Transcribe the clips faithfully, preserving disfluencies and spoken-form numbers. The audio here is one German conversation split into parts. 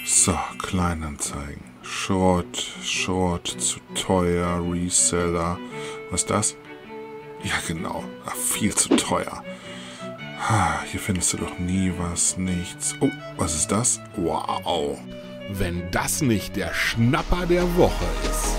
So, Kleinanzeigen. Schrott, Schrott, zu teuer, Reseller. Was ist das? Ja, genau. Ach, viel zu teuer. Hier findest du doch nie was, nichts. Oh, was ist das? Wow. Wenn das nicht der Schnapper der Woche ist.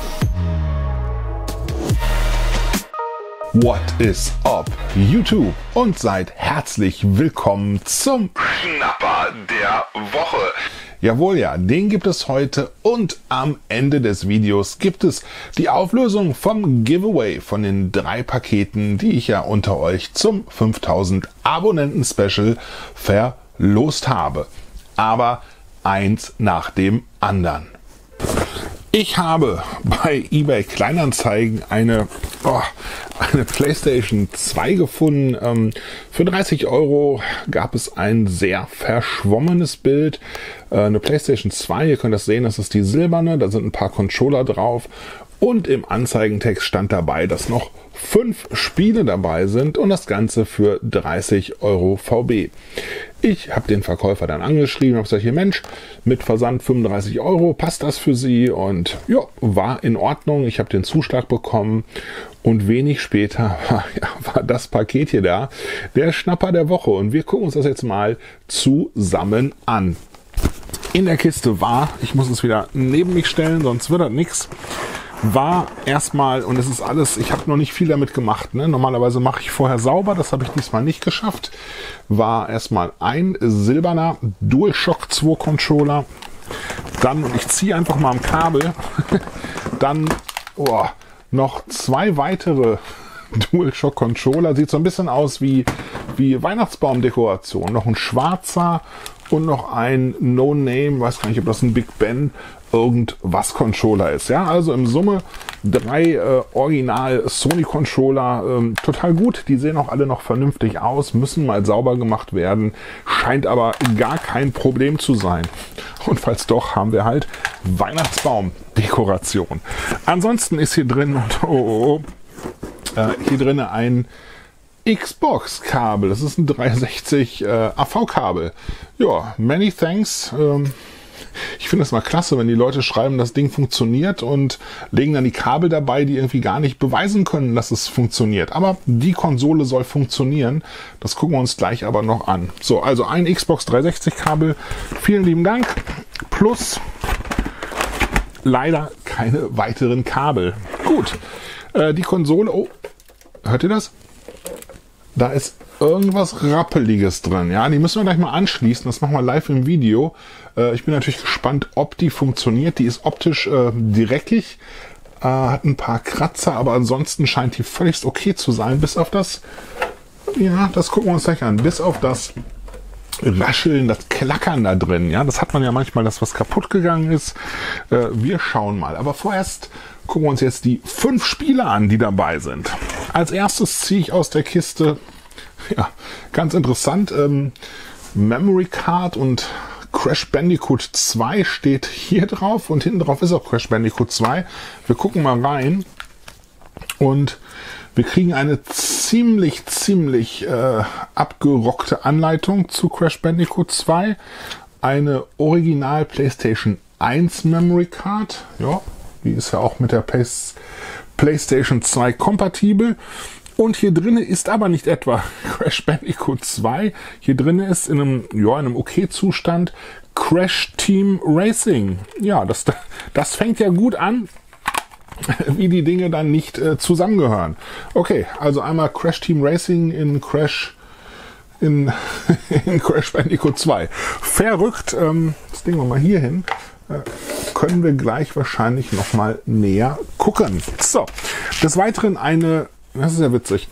What is up, YouTube? Und seid herzlich willkommen zum Schnapper der Woche. Jawohl, ja, den gibt es heute und am Ende des Videos gibt es die Auflösung vom Giveaway von den drei Paketen, die ich ja unter euch zum fünftausend Abonnenten Special verlost habe. Aber eins nach dem anderen. Ich habe bei eBay Kleinanzeigen eine, oh, eine PlayStation zwei gefunden. Ähm, für dreißig Euro gab es ein sehr verschwommenes Bild. Äh, eine PlayStation zwei, ihr könnt das sehen, das ist die silberne, da sind ein paar Controller drauf. Und im Anzeigentext stand dabei, dass noch fünf Spiele dabei sind und das Ganze für dreißig Euro V B. Ich habe den Verkäufer dann angeschrieben, habe gesagt, hier Mensch, mit Versand fünfunddreißig Euro, passt das für Sie? Und ja, war in Ordnung. Ich habe den Zuschlag bekommen und wenig später war, ja, war das Paket hier da, der Schnapper der Woche. Und wir gucken uns das jetzt mal zusammen an. In der Kiste war, ich muss es wieder neben mich stellen, sonst wird das nichts. War erstmal, und es ist alles, ich habe noch nicht viel damit gemacht, ne? Normalerweise mache ich vorher sauber, das habe ich diesmal nicht geschafft. War erstmal ein silberner DualShock zwei Controller, dann, und ich ziehe einfach mal am Kabel, dann oh, noch zwei weitere DualShock Controller, sieht so ein bisschen aus wie, wie Weihnachtsbaumdekoration, noch ein schwarzer und noch ein No-Name, weiß gar nicht, ob das ein Big Ben irgendwas Controller ist. Ja, also im Summe drei äh, Original Sony Controller, ähm, total gut. Die sehen auch alle noch vernünftig aus, müssen mal sauber gemacht werden, scheint aber gar kein Problem zu sein. Und falls doch, haben wir halt Weihnachtsbaum-Dekoration. Ansonsten ist hier drin, und oh, oh, oh, äh, hier drin ein Xbox-Kabel. Das ist ein dreihundertsechzig äh, A V-Kabel. Ja, many thanks. Ähm, Ich finde es mal klasse, wenn die Leute schreiben, das Ding funktioniert und legen dann die Kabel dabei, die irgendwie gar nicht beweisen können, dass es funktioniert. Aber die Konsole soll funktionieren. Das gucken wir uns gleich aber noch an. So, also ein Xbox dreihundertsechzig Kabel. Vielen lieben Dank. Plus leider keine weiteren Kabel. Gut. Äh, die Konsole. Oh, hört ihr das? Da ist irgendwas Rappeliges drin. Ja, die müssen wir gleich mal anschließen. Das machen wir live im Video. Äh, ich bin natürlich gespannt, ob die funktioniert. Die ist optisch äh, dreckig, äh, hat ein paar Kratzer, aber ansonsten scheint die völlig okay zu sein. Bis auf das, ja, das gucken wir uns gleich an. Bis auf das Rascheln, das Klackern da drin. Ja, das hat man ja manchmal, dass was kaputt gegangen ist. Äh, wir schauen mal. Aber vorerst gucken wir uns jetzt die fünf Spiele an, die dabei sind. Als erstes ziehe ich aus der Kiste, ja, ganz interessant, ähm, Memory Card und Crash Bandicoot zwei steht hier drauf und hinten drauf ist auch Crash Bandicoot zwei. Wir gucken mal rein und wir kriegen eine ziemlich, ziemlich äh, abgerockte Anleitung zu Crash Bandicoot zwei. Eine Original PlayStation eins Memory Card. Ja, die ist ja auch mit der Play PlayStation zwei kompatibel. Und hier drinne ist aber nicht etwa Crash Bandicoot zwei. Hier drinne ist in einem, ja, in einem okay Zustand Crash Team Racing. Ja, das, das fängt ja gut an, wie die Dinge dann nicht äh, zusammengehören. Okay, also einmal Crash Team Racing in Crash in, in Crash Bandicoot zwei. Verrückt. Ähm, das legen wir mal hier hin. Äh, können wir gleich wahrscheinlich noch mal näher gucken. So, des Weiteren eine, das ist ja witzig,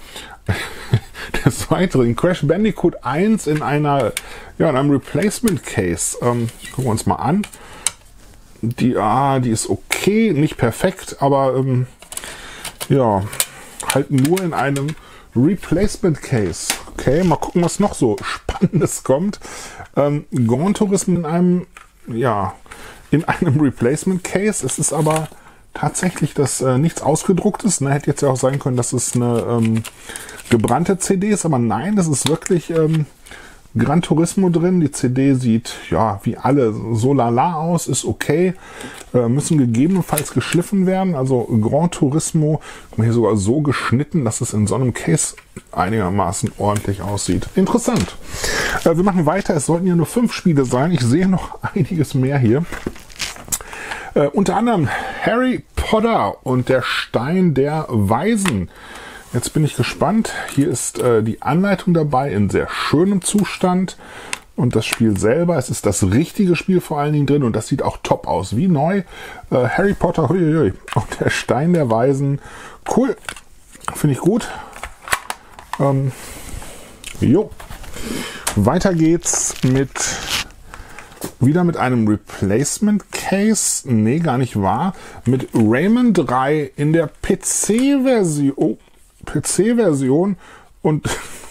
des Weiteren Crash Bandicoot eins in einer, ja, in einem Replacement Case. Ähm, gucken wir uns mal an. Die, ah, die ist okay, nicht perfekt, aber ähm, ja, halt nur in einem Replacement Case. Okay, mal gucken, was noch so Spannendes kommt. Ähm, Gran Turismo in einem, ja, in einem Replacement Case. Es ist aber tatsächlich, dass äh, nichts ausgedruckt ist. Ne? Hätte jetzt ja auch sein können, dass es eine ähm, gebrannte C D ist, aber nein, das ist wirklich ähm, Gran Turismo drin. Die C D sieht ja wie alle so lala aus, ist okay. Äh, müssen gegebenenfalls geschliffen werden. Also Gran Turismo hier sogar so geschnitten, dass es in so einem Case einigermaßen ordentlich aussieht. Interessant. Äh, wir machen weiter. Es sollten ja nur fünf Spiele sein. Ich sehe noch einiges mehr hier. Äh, unter anderem Harry Potter und der Stein der Weisen. Jetzt bin ich gespannt. Hier ist äh, die Anleitung dabei in sehr schönem Zustand. Und das Spiel selber, es ist das richtige Spiel vor allen Dingen drin. Und das sieht auch top aus, wie neu. Äh, Harry Potter huiuiui, und der Stein der Weisen. Cool. Finde ich gut. Ähm, jo. Weiter geht's mit... Wieder mit einem Replacement Case. Nee, gar nicht wahr. Mit Rayman drei in der P C-Version. Oh, P C-Version. Und,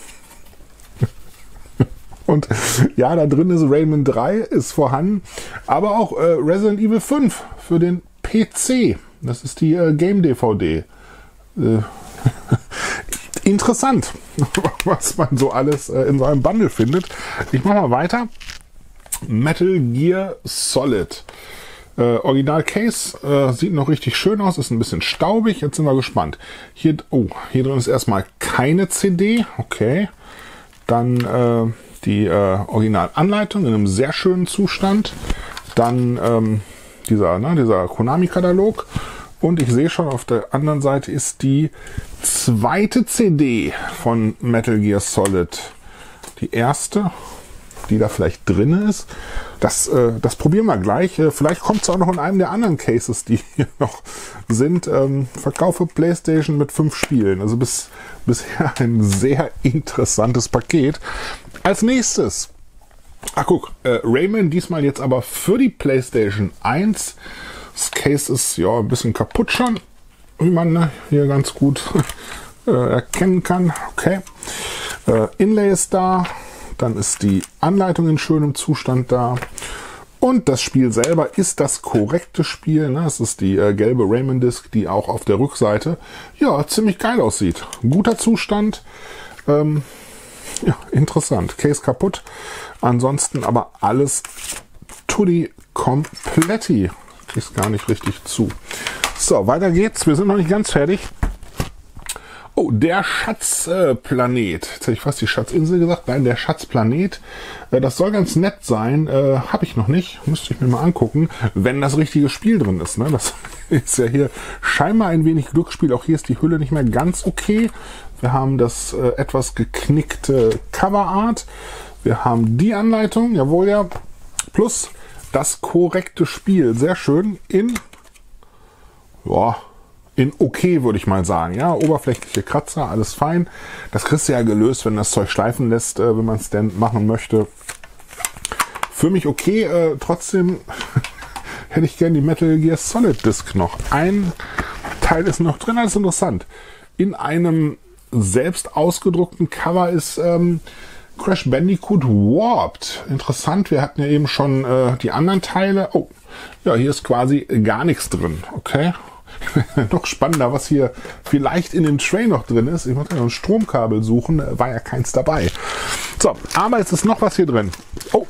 und ja, da drin ist Rayman drei, ist vorhanden. Aber auch äh, Resident Evil fünf für den P C. Das ist die äh, Game-D V D. Äh, interessant, was man so alles äh, in so einem Bundle findet. Ich mache mal weiter. Metal Gear Solid. Äh, Original Case äh, sieht noch richtig schön aus, ist ein bisschen staubig. Jetzt sind wir gespannt. Hier, oh, hier drin ist erstmal keine C D. Okay. Dann äh, die äh, Originalanleitung in einem sehr schönen Zustand. Dann ähm, dieser, ne, dieser Konami-Katalog. Und ich sehe schon, auf der anderen Seite ist die zweite C D von Metal Gear Solid. Die erste, die da vielleicht drin ist. Das, äh, das probieren wir gleich. Äh, vielleicht kommt es auch noch in einem der anderen Cases, die hier noch sind. Ähm, Verkaufe PlayStation mit fünf Spielen. Also bis, bisher ein sehr interessantes Paket. Als nächstes, ach guck, äh, Rayman diesmal jetzt aber für die PlayStation eins. Das Case ist ja ein bisschen kaputt schon, wie man ne, hier ganz gut äh, erkennen kann. Okay. Äh, Inlay ist da. Dann ist die Anleitung in schönem Zustand da. Und das Spiel selber ist das korrekte Spiel. Ne? Es ist die äh, gelbe Rayman-Disc, die auch auf der Rückseite ja ziemlich geil aussieht. Guter Zustand. Ähm, ja, interessant. Case kaputt. Ansonsten aber alles tutti kompletti. Krieg's gar nicht richtig zu. So, weiter geht's. Wir sind noch nicht ganz fertig. Oh, der Schatzplanet. Äh, Jetzt hätte ich fast die Schatzinsel gesagt. Nein, der Schatzplanet. Äh, das soll ganz nett sein. Äh, Habe ich noch nicht. Müsste ich mir mal angucken, wenn das richtige Spiel drin ist. Ne? Das ist ja hier scheinbar ein wenig Glücksspiel. Auch hier ist die Hülle nicht mehr ganz okay. Wir haben das äh, etwas geknickte Coverart. Wir haben die Anleitung. Jawohl, ja. Plus das korrekte Spiel. Sehr schön. In... Ja... In okay, würde ich mal sagen. Ja, oberflächliche Kratzer, alles fein. Das kriegst du ja gelöst, wenn du das Zeug schleifen lässt, äh, wenn man es denn machen möchte. Für mich okay. Äh, trotzdem hätte ich gerne die Metal Gear Solid Disc noch. Ein Teil ist noch drin, das ist interessant. In einem selbst ausgedruckten Cover ist ähm, Crash Bandicoot Warped. Interessant, wir hatten ja eben schon äh, die anderen Teile. Oh, ja, hier ist quasi gar nichts drin. Okay. Noch spannender, was hier vielleicht in dem Tray noch drin ist. Ich muss ja noch ein Stromkabel suchen, war ja keins dabei. So, aber es ist noch was hier drin. Oh,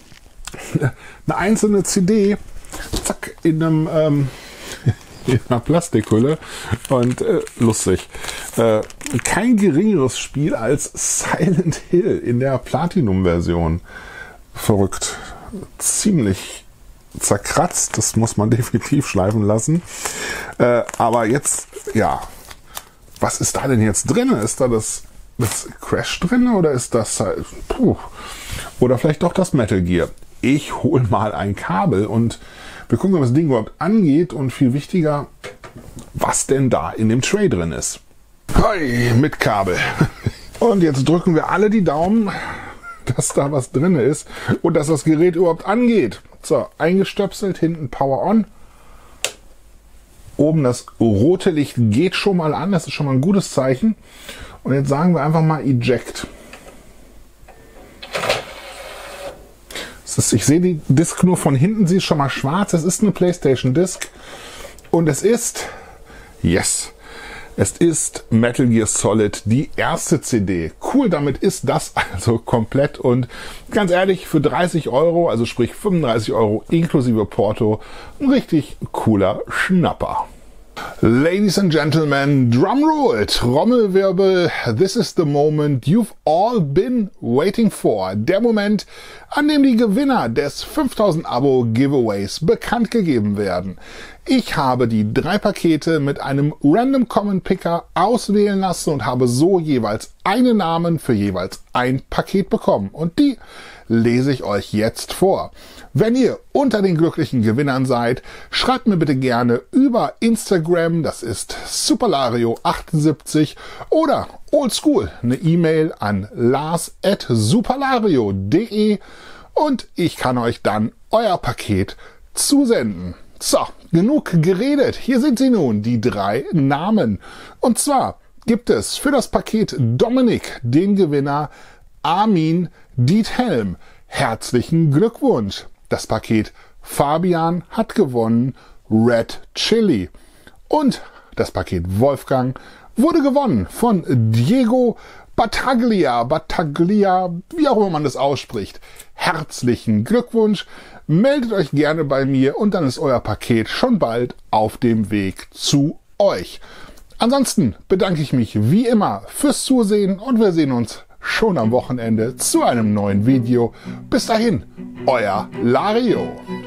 eine einzelne C D, zack, in einem ähm, in einer Plastikhülle und äh, lustig. Äh, kein geringeres Spiel als Silent Hill in der Platinum-Version. Verrückt. Ziemlich zerkratzt, das muss man definitiv schleifen lassen. Äh, aber jetzt, ja, was ist da denn jetzt drin? Ist da das, das Crash drin oder ist das halt, puh, oder vielleicht doch das Metal Gear? Ich hole mal ein Kabel und wir gucken, was das Ding überhaupt angeht und viel wichtiger, was denn da in dem Tray drin ist. Hoi, mit Kabel. Und jetzt drücken wir alle die Daumen, dass da was drin ist und dass das Gerät überhaupt angeht. So, eingestöpselt, hinten Power On. Oben das rote Licht geht schon mal an, das ist schon mal ein gutes Zeichen. Und jetzt sagen wir einfach mal Eject. Das ist, ich sehe die Disk nur von hinten, sie ist schon mal schwarz. Es ist eine PlayStation Disk und es ist, yes, Es ist Metal Gear Solid, die erste C D. Cool, damit ist das also komplett und ganz ehrlich, für dreißig Euro, also sprich fünfunddreißig Euro inklusive Porto, ein richtig cooler Schnapper. Ladies and Gentlemen, Drumroll, Trommelwirbel, this is the moment you've all been waiting for. Der Moment, an dem die Gewinner des fünftausend Abo Giveaways bekannt gegeben werden. Ich habe die drei Pakete mit einem Random Common Picker auswählen lassen und habe so jeweils einen Namen für jeweils ein Paket bekommen. Und die lese ich euch jetzt vor. Wenn ihr unter den glücklichen Gewinnern seid, schreibt mir bitte gerne über Instagram, das ist superlario achtundsiebzig, oder oldschool eine E-Mail an lars at superlario punkt de und ich kann euch dann euer Paket zusenden. So, genug geredet. Hier sind sie nun, die drei Namen. Und zwar gibt es für das Paket Dominik den Gewinner Armin Diethelm. Herzlichen Glückwunsch. Das Paket Fabian hat gewonnen Red Chili. Und das Paket Wolfgang wurde gewonnen von Diego Battaglia, Battaglia, wie auch immer man das ausspricht. Herzlichen Glückwunsch. Meldet euch gerne bei mir und dann ist euer Paket schon bald auf dem Weg zu euch. Ansonsten bedanke ich mich wie immer fürs Zusehen und wir sehen uns schon am Wochenende zu einem neuen Video. Bis dahin, euer Lario.